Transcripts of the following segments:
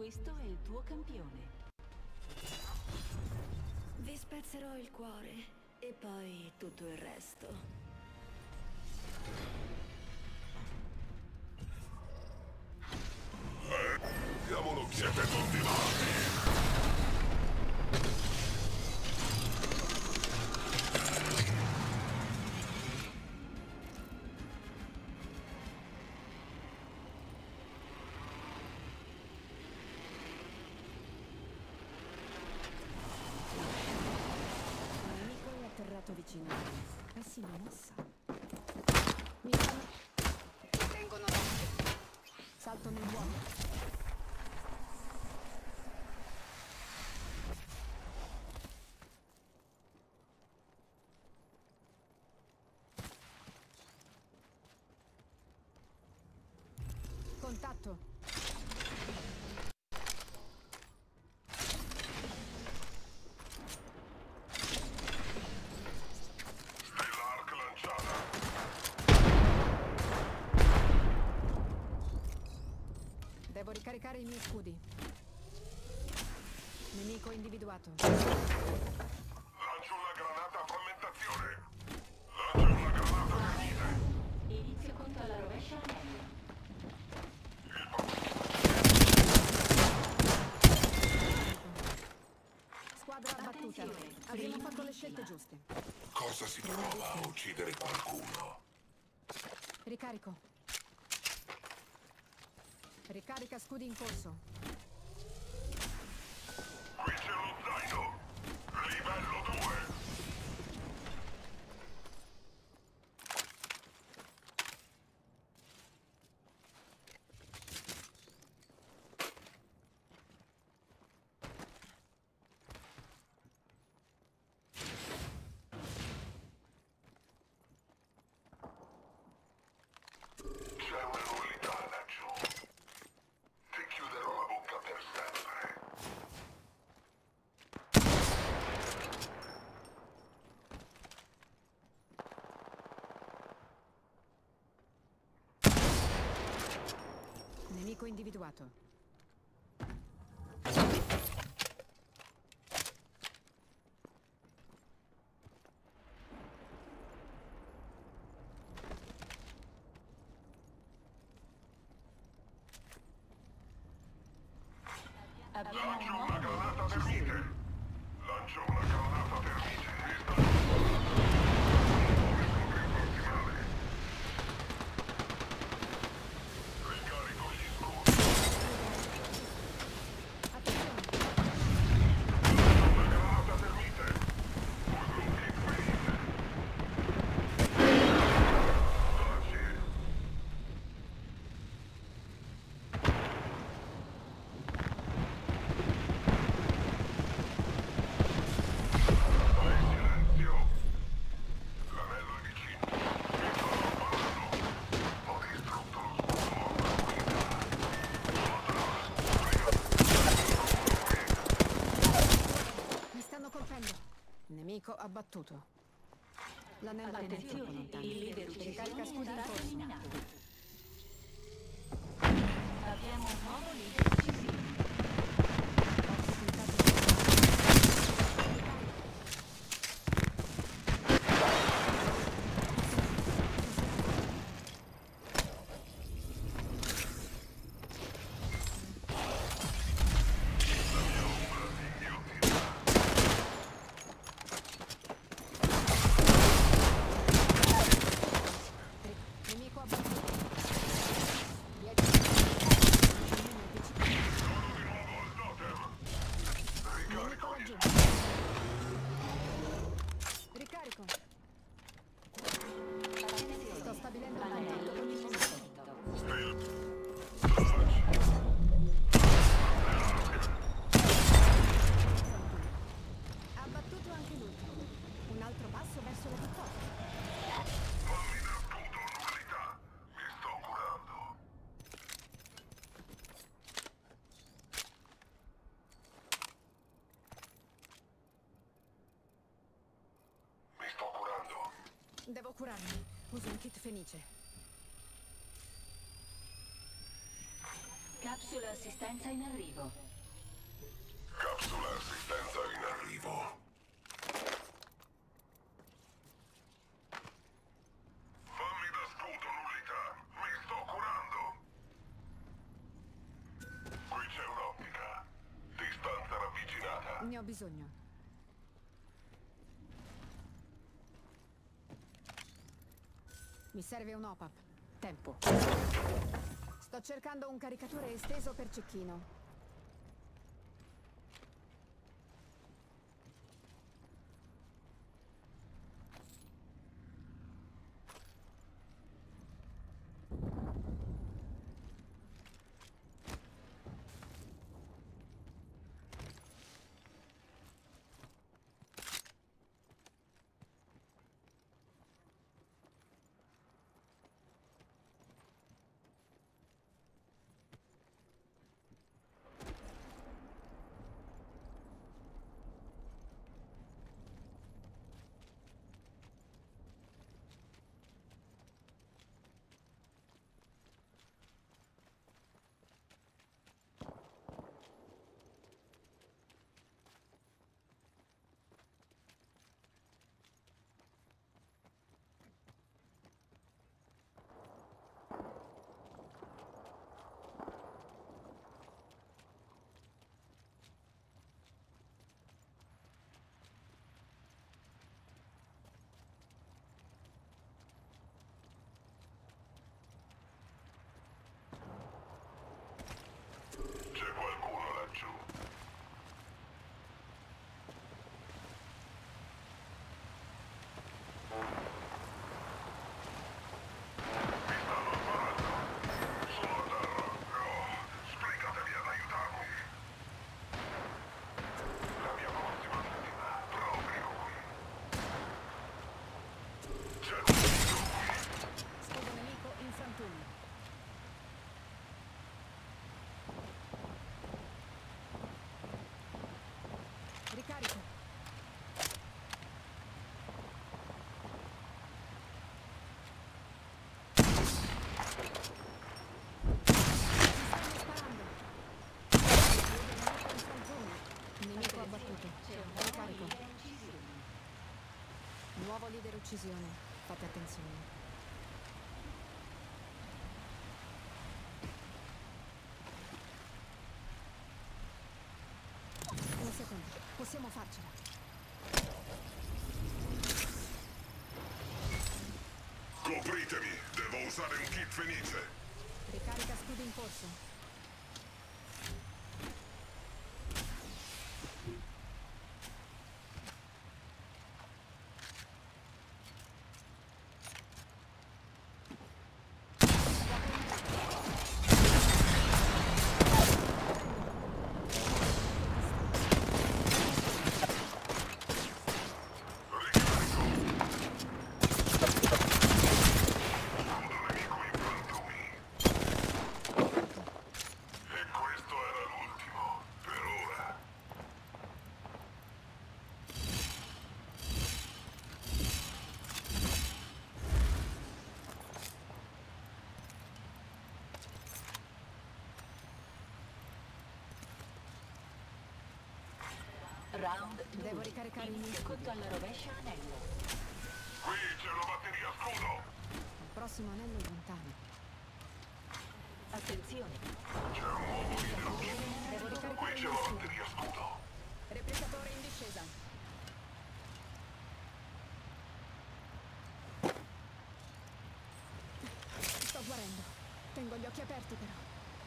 Questo è il tuo campione. Vi spezzerò il cuore e poi tutto il resto. Diamo un'occhiata, tutti morti! Vicino. Si mossa. Vengono d'occhio. Salto nel vuoto. Contatto. Devo ricaricare i miei scudi. Nemico individuato. Lancio una granata a frammentazione. Lancio una granata termite. Inizio conto alla rovescia anello. Squadra abbattuta. Abbiamo fatto le scelte giuste. Cosa si prova a uccidere qualcuno? Ricarico. Ricarica scudi in corso. Qui c'è lo zaino. Livello 2. C'è una nullità laggiù. Ti chiuderò la bocca per sempre. Nemico individuato. Abbiamo un Lancio una nuovo granata leader. termite. Lancio una granata termite. Ricarico gli scudi. Attenzione. Una granata termite. Due gruppi ferite. Grazie. Fai silenzio. L'anello è vicino. Mi sto allontanando. Ho distrutto lo scudo. Mi stanno colpendo. Nemico abbattuto. L'anello è troppo Attenzione, lontano. il leader Ricarica uccisione scudi è in stato corso. eliminato. Abbiamo un nuovo leader uccisione. Possibilità di... Nemico abbattuto. 10 Nemico laggiù. Ricarico. Sto stabilendo un contatto con il nemico. Abbattuto anche lui. Un altro passo verso la vittoria. Fammi da scudo, nullità. Mi sto curando. Mi sto curando. Devo curarmi. Uso un kit fenice. Capsula assistenza in arrivo. Capsula assistenza in arrivo. Fammi da scudo, nullità. Mi sto curando. Qui c'è un'ottica. Distanza ravvicinata. Ne ho bisogno. Mi serve un OPAP. Tempo. Sto cercando un caricatore esteso per cecchino. C'è qualcuno laggiù. Mi stanno sparando. Sono a terra. Oh, sbrigatevi ad aiutarmi. La mia prossima vittima, proprio qui. C'è un nemico qui. Scudo nemico in frantumi. Ricarico. Nemico abbattuto. Ricarico. Nuovo leader uccisione. Fate attenzione. Un secondo. Possiamo farcela. Copritemi, devo usare un kit fenice. Ricarica scudo in corso. E questo era l'ultimo, per ora. Round 2. Devo ricaricare il mio Inizio scudo. conto alla rovescia anello. Qui c'è una batteria scudo. Il prossimo anello è lontano. Attenzione. C'è un nuovo leader ucciso. Devo Qui ricaricare il c'è mio una scudo. batteria scudo. Replicatore in discesa. Sto guarendo. Tengo gli occhi aperti però.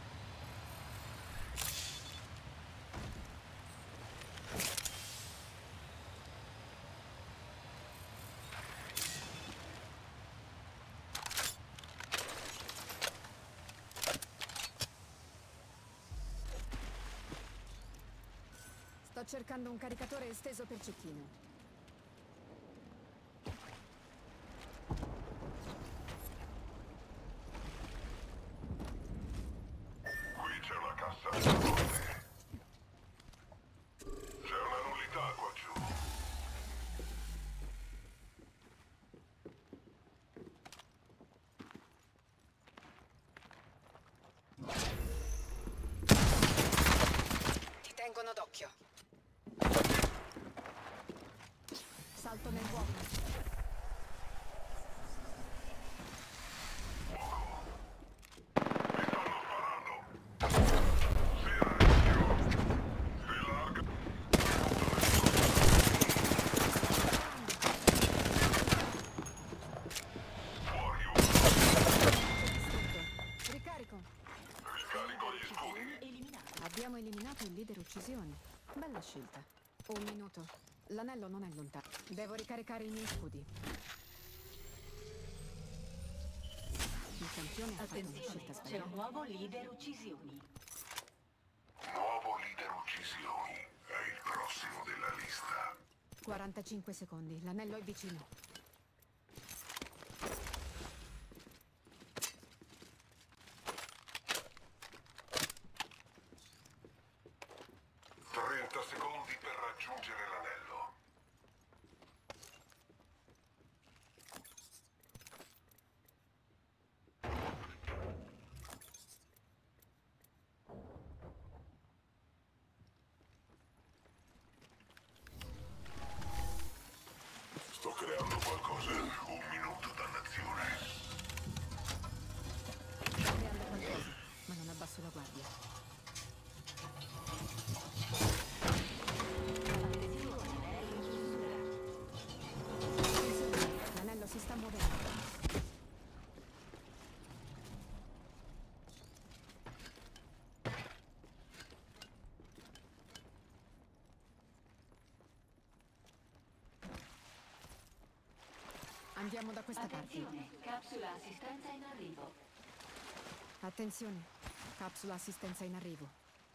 Sto cercando un caricatore esteso per cecchino. Qui c'è una cassa forte. C'è una nullità qua giù. Salto nel vuoto. Ricarico. Ricarico gli scudi. Eliminato. Abbiamo eliminato il leader uccisioni. Bella scelta. Un minuto. L'anello non è lontano. Devo ricaricare i miei scudi. Il campione ha fatto una Attenzione, scelta c'è sbagliata. un nuovo leader uccisioni. Nuovo leader uccisioni. È il prossimo della lista. 45 secondi. L'anello è vicino. Trenta secondi per raggiungere l'anello. Sto creando qualcosa. Un minuto, dannazione. Sto creando qualcosa, ma non abbasso la guardia. Attenzione, l'anello si sta muovendo. Andiamo da questa parte. Attenzione, capsula assistenza in arrivo. Attenzione, capsula assistenza in arrivo.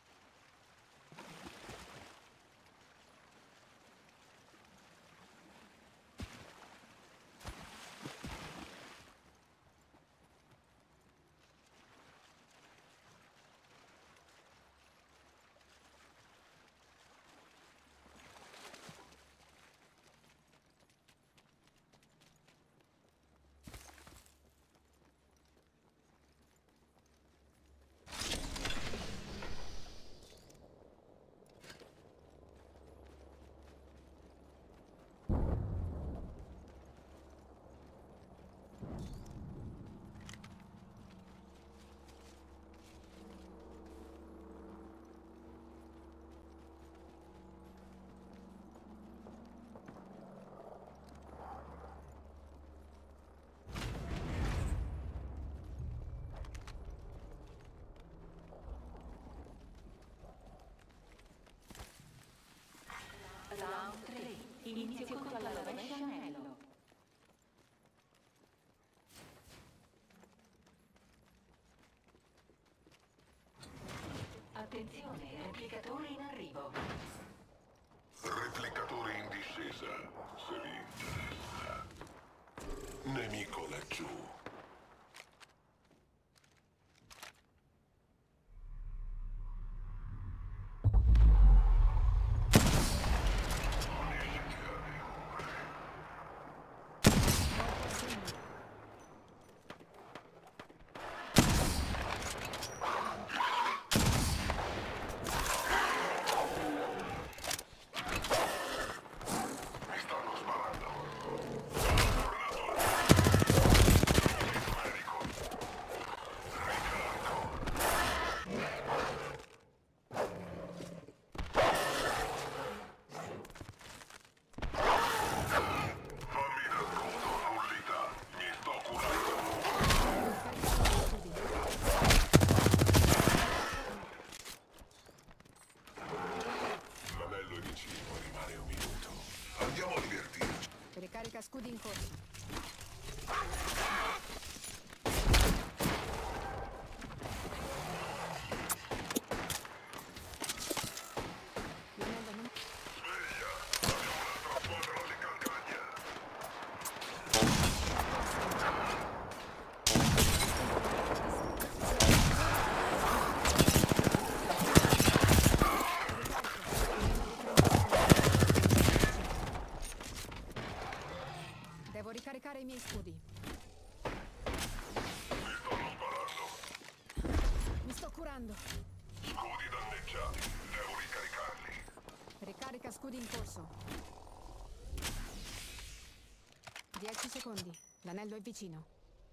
Round 3. Inizio colpo alla rovescia anello. Attenzione, replicatore in arrivo. Replicatore in discesa. Se vi interessa. Nemico laggiù. Mi stanno sparando. Medico. Fammi da scudo, nullità. Mi sto curando. L'anello è vicino, rimane un minuto. Andiamo a divertirci. Ricarica scudi in corso. L'anello non... Sveglia! Abbiamo un'altra squadra alle calcagna. Devo ricaricare i miei scudi. Mi stanno sparando. Mi sto curando. Scudi danneggiati. Devo ricaricarli. Ricarica scudi in corso. secondi. L'anello è vicino.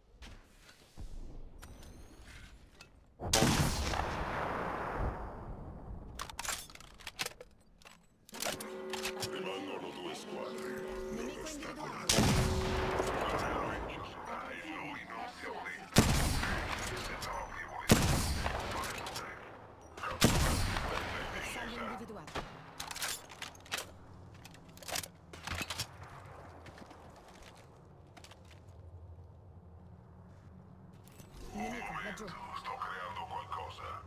Rimangono 2 squadre. Nemico individuato. L'anello è chiuso e lui non si aumenta. Se no, vi volete. Bersaglio individuato. Nemico, laggiù. Sto creando qualcosa.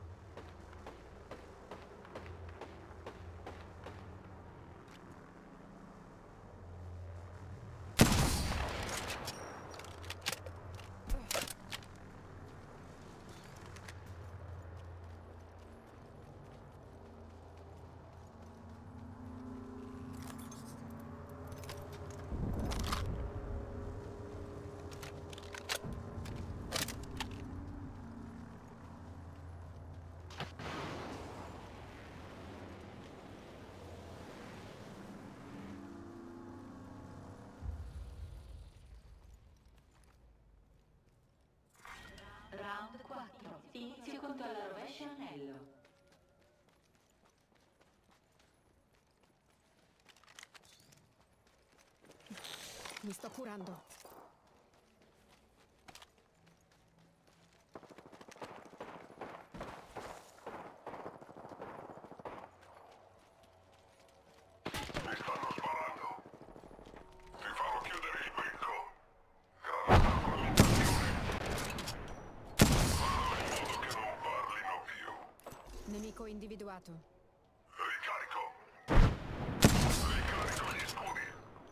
Round 4. Inizio conto alla rovescia anello. Mi sto curando. Mi stanno sparando. Ti farò chiudere il becco. Granata a frammentazione. Fallo in modo che non parlino più. Nemico individuato. Ricarico. Ricarico gli scudi.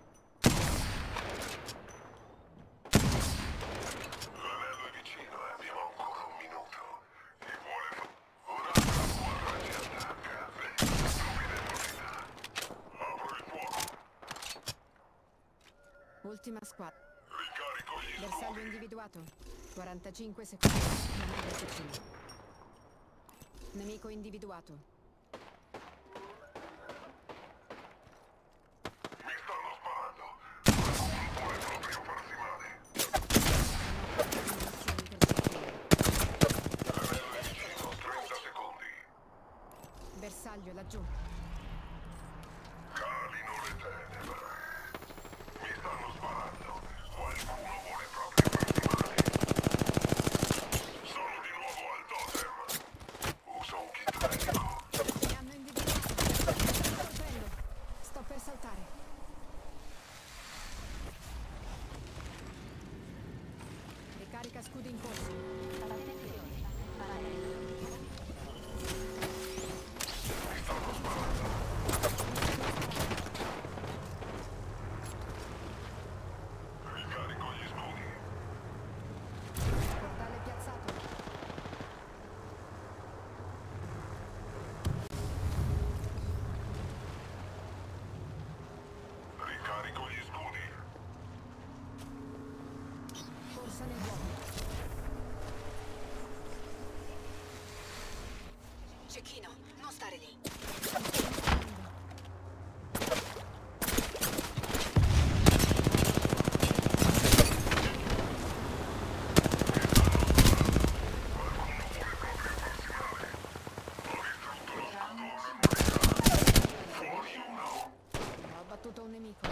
L'anello è vicino e abbiamo ancora un minuto. Chi vuole un'altra squadra ci attacca. Stupide velocità. Apro il fuoco. Ultima squadra. Ricarico gli Bersaglio scudi. individuato. 45 secondi. L'anello è vicino. Nemico individuato. Mi stanno sparando. Qualcuno vuole proprio farsi male. Munizioni per cerchio. L'anello è vicino. 30 secondi. Bersaglio laggiù. Calino le tenebre. Mi stanno sparando. Qualcuno vuole proprio farsi male. Sono di nuovo al totem. Uso un kit medico. Mi hanno individuato. Sto colpendo. Sto per saltare. Ricarica scudi in corso. Attenzione. Anello. Mi stanno sparando. Ricarico gli scudi. Portale piazzato. Ricarico gli scudi. Corsa nel vuoto. Cecchino, non stare lì. Ho abbattuto un nemico.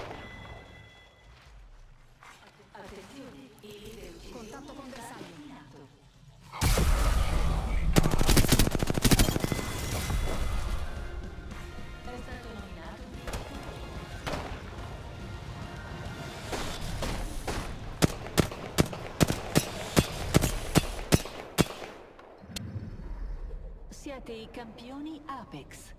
Attenzione. Il leader ucciso. Contatto con bersaglio. Eliminato. È stato nominato. Siete i campioni Apex.